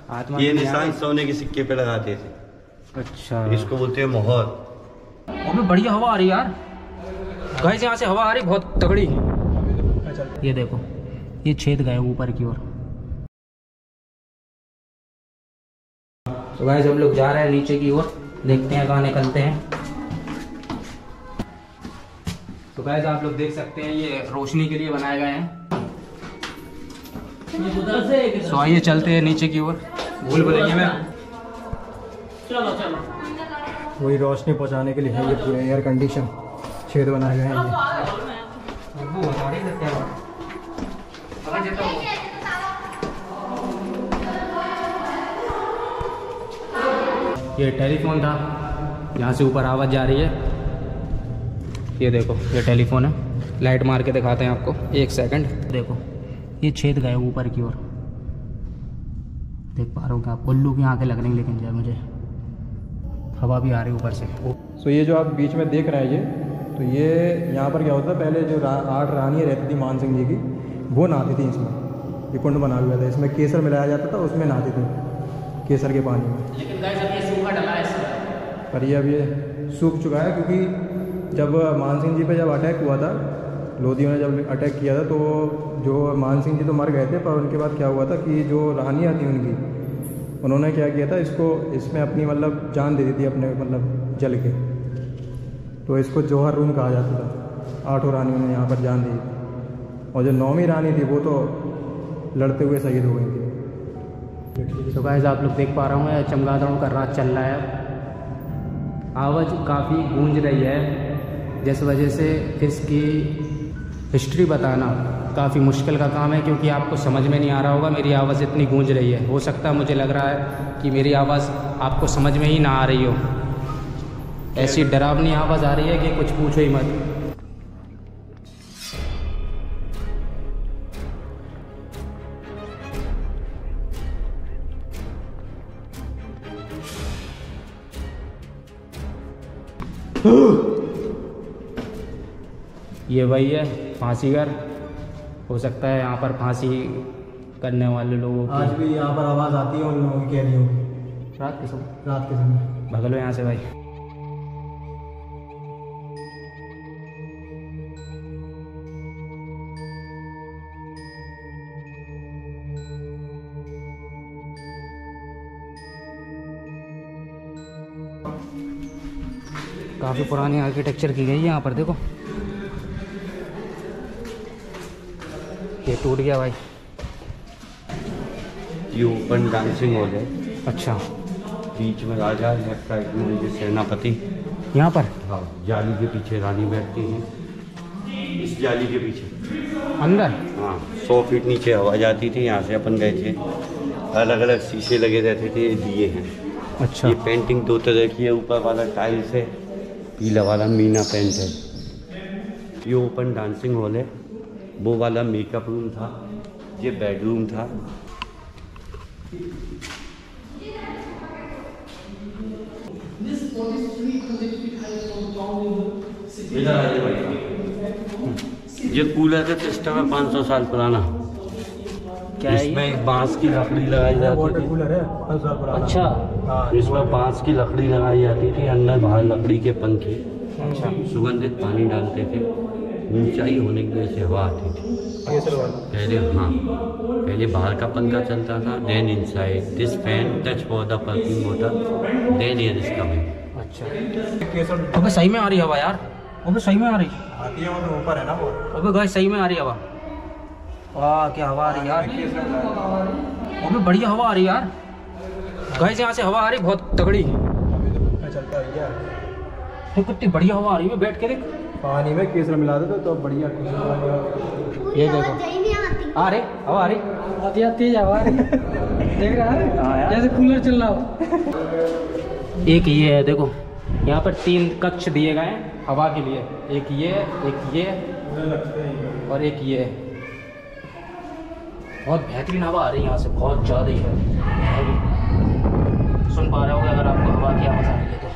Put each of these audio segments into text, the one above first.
आत्मा ये निशान सोने के सिक्के पे लगाते थे। अच्छा, इसको बोलते हैं मोहर। अबे बढ़िया हवा आ रही यार गाइस, यहाँ से हवा आ रही बहुत तगड़ी। ये देखो ये छेद गए ऊपर की ओर। तो गाइस हम लोग जा रहे हैं नीचे की ओर, देखते हैं कहाँ निकलते हैं। तो गाइस आप लोग देख सकते हैं ये रोशनी के लिए बनाए गए हैं। तो आइए चलते हैं नीचे की ओर। भूल भुलैया में चलो चलो, वही रोशनी पहुंचाने के लिए है ये पूरे एयर कंडीशन छेद बनाए गए हैं ये टेलीफोन था, यहाँ से ऊपर आवाज़ जा रही है। ये देखो ये टेलीफोन है, लाइट मार के दिखाते हैं आपको, एक सेकंड। देखो ये छेद गए ऊपर की ओर, देख पा रहे हो क्या आप? उल्लू की आंखें लग रही लेकिन जो मुझे हवा भी आ रही ऊपर से। सो ये जो आप बीच में देख रहे हैं ये, तो ये यहाँ पर क्या होता है, पहले जो 8 रानियाँ रहती थी मान सिंह जी की, वो नहाती थी इसमें। ये कुंड बना हुआ था, इसमें केसर मिलाया जाता था, उसमें नहाती थी केसर के पानी में। लेकिन गाइस अब ये सूखा डला है, पर ये अब ये सूख चुका है, क्योंकि जब मान सिंह जी पे जब अटैक हुआ था, लोधियों ने जब अटैक किया था, तो जो मान सिंह जी तो मर गए थे, पर उनके बाद क्या हुआ था कि जो रानियाँ थी उनकी, उन्होंने क्या किया था, इसमें अपनी मतलब जान दे दी थी अपने मतलब जल के। तो इसको जौहर रूम कहा जाता था। 8 रानियों ने यहाँ पर जान दी थी, और जो 9वीं रानी थी वो तो लड़ते हुए शहीद हो गई थी। तो गाइस आप लोग देख पा रहे होंगे चमगादड़ों का रात चल रहा है। आवाज़ काफ़ी गूंज रही है, जिस वजह से इसकी हिस्ट्री बताना काफ़ी मुश्किल का काम है, क्योंकि आपको समझ में नहीं आ रहा होगा मेरी आवाज़ इतनी गूंज रही है। हो सकता है, मुझे लग रहा है कि मेरी आवाज़ आपको समझ में ही ना आ रही हो। ऐसी डरावनी आवाज़ आ रही है कि कुछ पूछो ही मत। ये वही है फांसीगर, हो सकता है यहाँ पर फांसी करने वाले लोगों की आज भी यहाँ पर आवाज़ आती है उन लोगों की कैदियों की रात के समय। भग लो यहाँ से भाई। काफ़ी पुरानी आर्किटेक्चर की गई है यहाँ पर, देखो ये टूट गया भाई। ये ओपन डांसिंग हॉल है। अच्छा, बीच में राजा, लेफ्ट राइट में ये सेनापति। यहाँ पर हाँ, जाली के पीछे रानी बैठती है, इस जाली के पीछे अंदर। हाँ, 100 फीट नीचे हवा जाती थी, यहाँ से अपन गए थे। अलग अलग शीशे लगे रहते थे, ये दिए हैं। अच्छा, ये पेंटिंग 2 तरह की है, ऊपर वाला टाइल्स है, पीला वाला मीना पेंट है। ये ओपन डांसिंग हॉल है, वो वाला मेकअप रूम था, ये बेडरूम था। ये कूलर का सिस्टम है 500 साल पुराना। क्या है इसमें एक बांस की लकड़ी लगाई जाती वाटर थी। कूलर है 5 साल पुराना। अच्छा, हाँ, इसमें बांस की लकड़ी लगाई जाती थी, अंदर बाहर लकड़ी के पंखे, अच्छा, सुगंधित पानी डालते थे। ऊंचाई होने की वजह से हवा आती थी पहले। हाँ, पहले बाहर का पंखा चलता था, then inside this fan touch for the perfume water, then air is coming. अच्छा। अबे सही में आ रही हवा यार, अबे सही में आ रही। आती है, वो तो ऊपर है ना वो। अबे गाइस सही में आ रही हवा। वाह क्या हवा आ रही यार, अबे बढ़िया हवा आ रही यार गाइस, यहाँ से हवा आ रही बहुत तगड़ी। चलता है क्या, तो कितनी बढ़िया हवा आ रही है, बैठ के देख। पानी में केसर मिला दो तो बढ़िया। ये देखो आ रही हवा, आ रही तेज हवा देख रहा है, जैसे कूलर चल रहा हो। एक ये है देखो, यहाँ पर 3 कक्ष दिए गए हैं हवा के लिए, एक ये और एक ये। बहुत बेहतरीन हवा आ रही है यहाँ से, बहुत ज़्यादा ही है। सुन पा रहे होगे अगर आपको हवा की आवाज़ आ रही है तो।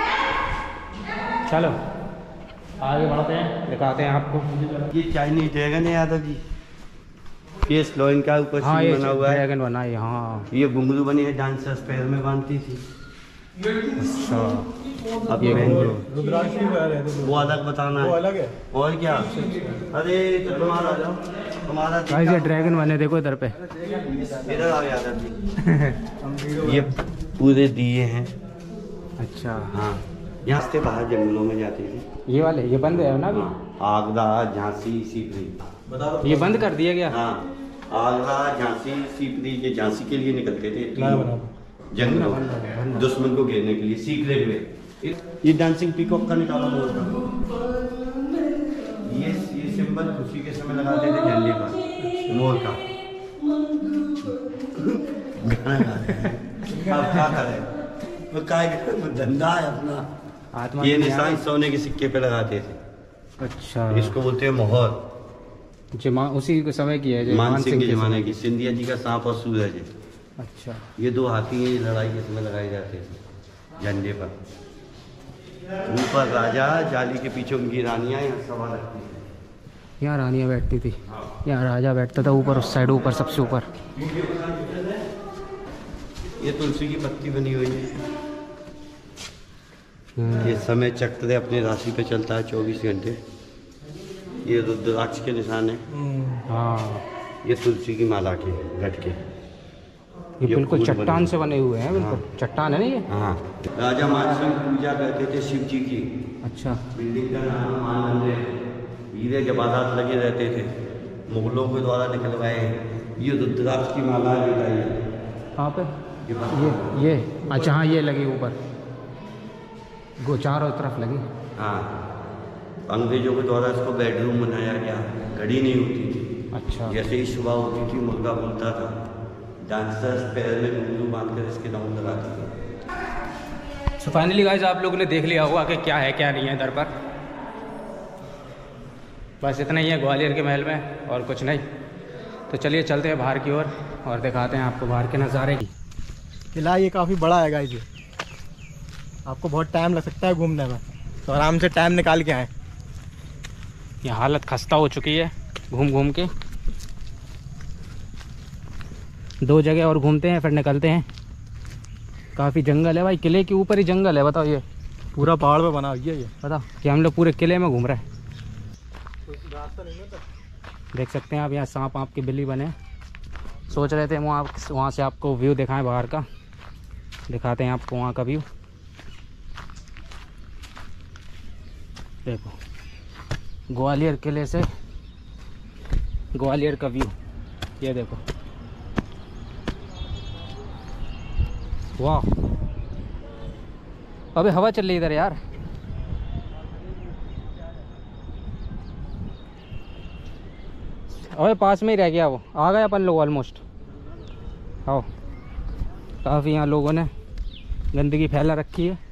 चलो आगे बढ़ते हैं, दिखाते हैं आपको। ये चाइनीज ड्रैगन है यादव जी। ये स्लोइन का ऊपर हाँ, सीन ये बना हुआ है। ड्रैगन बना है। हाँ, ये घुंघरू बनी है, डांसर्स पैर में बांधती थी। अच्छा, अब ये घुंघरू रुद्राक्ष भी बना रहे थे, वो अलग बताना वो है। अलग है। और क्या? अरे तो तुम्हारा गाइस ये ड्रैगन बने, देखो इधर पे। इधर आ गया था। ये पूरे दिए हैं। अच्छा, हाँ, यहाँ से बाहर जंगलों में जाती थी। ये वाले ये बंद है ना अभी? आगरा, झांसी, सीपरी। ये बंद कर दिया गया? हाँ, आगरा, झांसी, सीपरी, ये झांसी के लिए निकलते थे जंगलों, दुश्मन को घेरने के लिए, सीक्रेट में। ये डांसिंग पीकॉक का निकाला हुआ, ये सिंबल खुशी के समय लगाते थे झंडे पर, मोर का। गाना गा रहे हैं, अब क्या करें, वो काय धंधा है अपना। आत्मा ये निशान सोने के सिक्के पे लगाते थे। अच्छा, इसको बोलते हैं मोहर। उसी के समय की है जो मान सिंह के जमाने की। सिंधिया जी का सांप और सूरज है। अच्छा, ये दो हाथी हैं, लड़ाई के समय लगाए जाते थे झंडे पर। ऊपर राजा, जाली के पीछे उनकी रानियां यहाँ सभा रखती थी। यहाँ रानियाँ बैठती थी, यहाँ राजा बैठता था ऊपर, उस साइड ऊपर, सबसे ऊपर। ये तुलसी की पत्ती बनी हुई है। ये समय चक्र अपने राशि पे चलता है 24 घंटे। ये रुद्राक्ष के निशान है। हाँ, ये तुलसी की माला के घट के, ये बिल्कुल चट्टान से बने हुए हैं, बिल्कुल। हाँ। चट्टान है ना ये? हाँ, राजा मानसिंह पूजा करते थे शिव जी की। अच्छा, बिल्डिंग का नाम मान मंदिर। हीरे जवाहरात लगे रहते थे, मुगलों के द्वारा निकलवाए हैं। ये रुद्राक्ष की माला है। कहाँ पे? ये अच्छा, हाँ, ये लगी ऊपर, चारों तरफ लगी। हाँ, अंग्रेजों के द्वारा इसको बेडरूम बनाया गया। घड़ी नहीं होती थी। अच्छा, जैसे ही सुबह होती थी मुर्गा बोलता था, डांसर्स पैर में घुंघरू बांध कर इसके राउंड लगाते थे। सो फाइनली गाइस आप लोगों ने देख लिया होगा कि क्या है क्या नहीं है इधर पर। बस इतना ही है ग्वालियर के महल में, और कुछ नहीं। तो चलिए चलते हैं बाहर की ओर और दिखाते हैं आपको बाहर के नज़ारे। किला ये काफ़ी बड़ा है गाइस, आपको बहुत टाइम लग सकता है घूमने में, तो आराम से टाइम निकाल के आए। ये हालत खस्ता हो चुकी है घूम घूम के। 2 जगह और घूमते हैं फिर निकलते हैं। काफ़ी जंगल है भाई, किले के ऊपर ही जंगल है। बताओ, ये पूरा पहाड़ पे बना हुआ है ये। बताओ कि हम लोग पूरे किले में घूम रहे हैं। रास्ता नहीं होता। देख सकते हैं आप, यहाँ सांप आपके बिल्ली बने। सोच रहे थे वहाँ से आपको व्यू दिखाएं बाहर का। दिखाते हैं आपको वहाँ का व्यू। देखो, ग्वालियर किले से ग्वालियर का व्यू, ये देखो। वाह, अबे हवा चल रही इधर यार। अबे पास में ही रह गया वो, आ गए अपन लोग ऑलमोस्ट। आओ, काफ़ी यहाँ लोगों ने गंदगी फैला रखी है।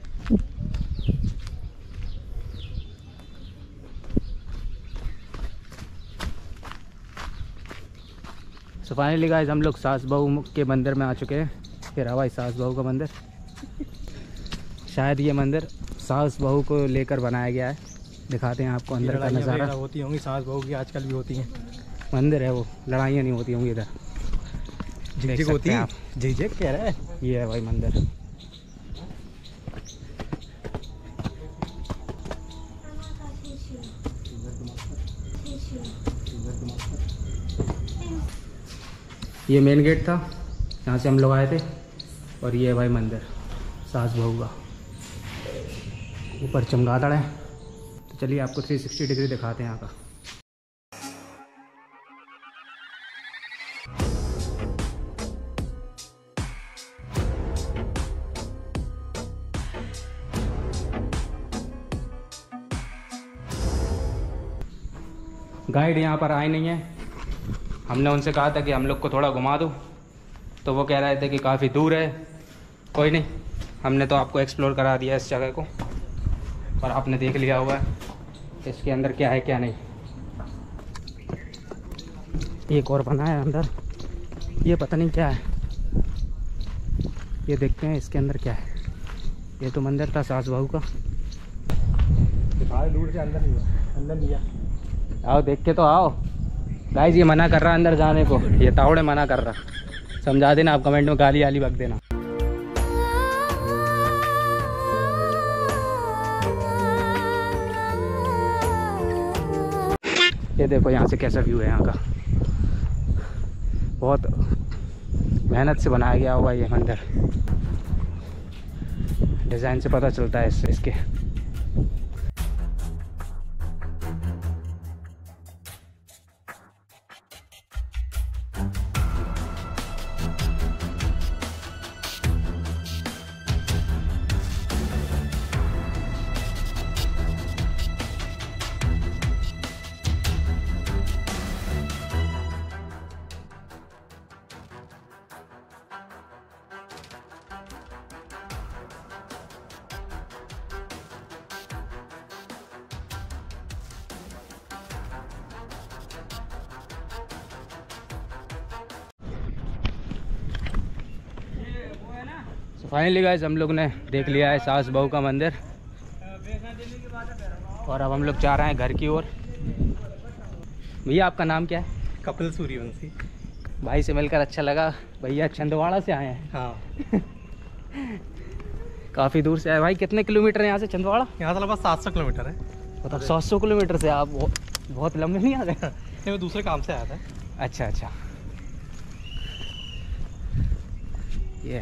सो फाइनली गाइस हम लोग सास बहू के मंदिर में आ चुके हैं। फिर हवाई सास बहू का मंदिर। शायद ये मंदिर सास बहू को लेकर बनाया गया है। दिखाते हैं आपको अंदर का नज़ारा। होती होंगी सास बहू की, आजकल भी होती हैं। मंदिर है वो, लड़ाइयाँ नहीं होती होंगी इधर। झिकझिक होती है, झिकझिक कह रहा है। ये है भाई मंदिर। ये मेन गेट था, यहाँ से हम लोग आए थे। और ये है भाई मंदिर सास बहू का। ऊपर चमगादड़ है। तो चलिए आपको 360 डिग्री दिखाते हैं यहाँ का। गाइड यहाँ पर आए नहीं है। हमने उनसे कहा था कि हम लोग को थोड़ा घुमा दो, तो वो कह रहे थे कि काफ़ी दूर है। कोई नहीं, हमने तो आपको एक्सप्लोर करा दिया इस जगह को, और आपने देख लिया होगा इसके अंदर क्या है क्या नहीं। एक और बना है अंदर, ये पता नहीं क्या है। ये देखते हैं इसके अंदर क्या है। ये तो मंदिर था सास बहू का। दूर से अंदर नहीं है, अंदर नहीं है। आओ देख के तो आओ। गाइस ये मना कर रहा अंदर जाने को, ये तावड़े मना कर रहा। समझा देना आप, कमेंट में गाली आली बक देना। ये देखो यहाँ से कैसा व्यू है यहाँ का, बहुत मेहनत से बनाया गया हुआ ये मंदिर, डिज़ाइन से पता चलता है इसके। फाइनली गाइस हम लोग ने देख लिया है सास बहू का मंदिर, और अब हम लोग जा रहे हैं घर की ओर। भैया आपका नाम क्या है? कपिल सूर्यवंशी। भाई से मिलकर अच्छा लगा। भैया छिंदवाड़ा से आए हैं। हाँ काफ़ी दूर से आए भाई। कितने किलोमीटर है यहाँ से छिंदवाड़ा? यहाँ से लगभग 700 किलोमीटर है। मतलब 700 किलोमीटर से आप बहुत लंबे नहीं आ गए? नहीं, मैं दूसरे काम से आया था। अच्छा अच्छा, ये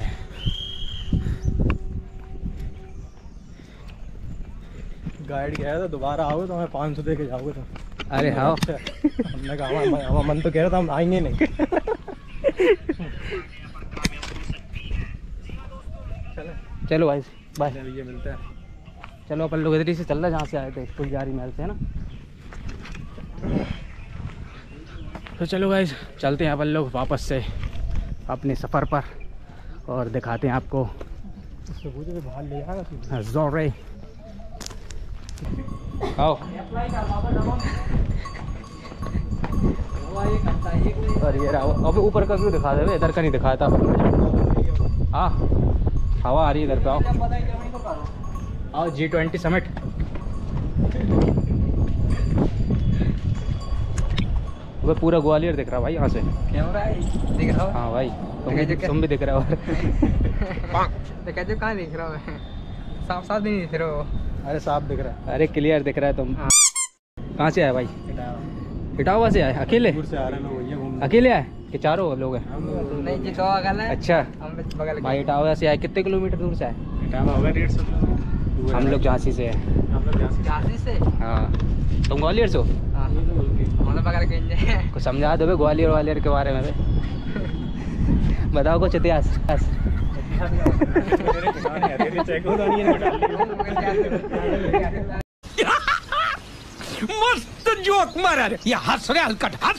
गाइड गया था, दोबारा आओगे तो हमें 500 दे के जाओगे तो। अरे हाँ हमने कहा हमारा मन तो कह रहा था हम आएंगे नहीं। चलो भाई बाय। ये मिलता है। चलो अपन लोग इधर ही से चल रहे जहाँ से आए थे, फुलझारी महल से, है ना। तो चलो गाइस चलते हैं अपन लोग वापस से अपने सफ़र पर, और दिखाते हैं आपको बाहर ले जाएगा ज़ोरे। आओ। और ये रहा, अबे ऊपर का व्यू दिखा दे, इधर का नहीं दिखाया था। हाँ हवा आ रही है इधर पे। आओ G20 समिट। वो पूरा ग्वालियर दिख रहा भाई यहाँ से। कैमरा दिख रहा है? हाँ भाई तुम भी दिख रहे हो। तो कहते कहाँ दिख रहा है? साफ साफ भी नहीं दिख रहा हो। अरे साफ दिख रहा है। अरे क्लियर दिख रहा है। तुम कहाँ से आए भाई? इटावा से आए? अकेले? दूर से आ रहे हैं लोग, ये घूमने। अकेले आए कि चारों लोग हैं? नहीं जी, तो अगल है। अच्छा हम बगल भाई इटावा से आए। कितने किलोमीटर दूर से आए? इटावा होगा 150 किलोमीटर। हम लोग झांसी से हैं। हम लोग झांसी से। हाँ तुम ग्वालियर से हो? हाँ हम लोग बगल के। कुछ समझा दो ग्वालियर वालियर के बारे में। बताओ कुछ इतिहास। मस्त जोक मारा रे, ये हंस रहे हलकट हंस।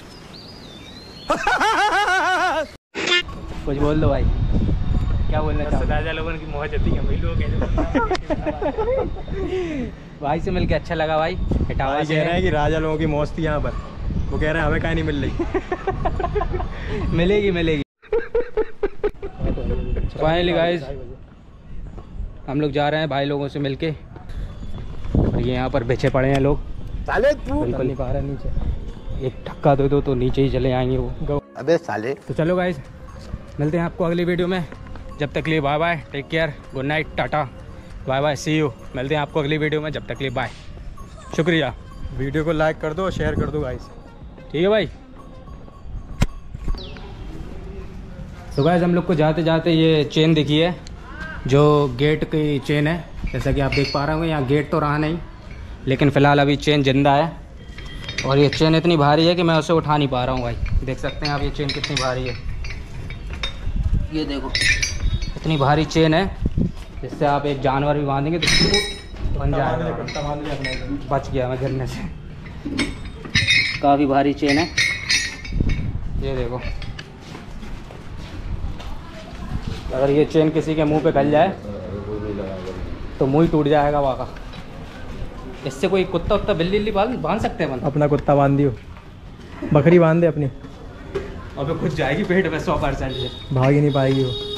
कुछ बोल दो भाई, क्या बोलना चाहो? राजा लोगों की मोह जती है भाई लोग। भाई से मिलके अच्छा लगा भाई। इटावा से कह रहे हैं कि राजा लोगों की मौज थी यहाँ पर, वो कह रहे हैं हमें कहीं नहीं मिल रही। मिलेगी मिलेगी। फाइनली गाइस हम लोग जा रहे हैं भाई लोगों से मिलके, और ये यहाँ पर बिछे पड़े हैं लोग। बिल्कुल नहीं पा रहा नीचे, एक धक्का दे दो तो नीचे ही चले आएंगे वो। अबे साले। तो चलो गाइस मिलते हैं आपको अगली वीडियो में। जब तक लिए bye bye, take care, good night, tata, bye bye, see you. मिलते हैं आपको अगली वीडियो में, जब तक लिए बाय, शुक्रिया। वीडियो को लाइक कर दो और शेयर कर दो गाइस। ठीक है भाई। तो गाइस हम लोग को जाते जाते ये चेन दिखी है, जो गेट की चेन है। जैसा कि आप देख पा रहे होंगे, यहाँ गेट तो रहा नहीं, लेकिन फ़िलहाल अभी चेन जिंदा है। और ये चेन इतनी भारी है कि मैं उसे उठा नहीं पा रहा हूँ भाई। देख सकते हैं आप ये चेन कितनी भारी है। ये देखो इतनी भारी चेन है, जिससे आप एक जानवर भी बांधेंगे तो बन जाएगा। बच गया मैं गिरने से। काफ़ी भारी चेन है, ये देखो। अगर ये चेन किसी के मुंह पे गल जाए तो मुंह ही टूट जाएगा वहाँ का। इससे कोई कुत्ता उत्ता बिल्ली बांध सकते हैं? अपना कुत्ता बांध दियो, बकरी बांध दे अपनी। अबे खुद जाएगी पेट में 100% से, भाग ही नहीं पाएगी वो।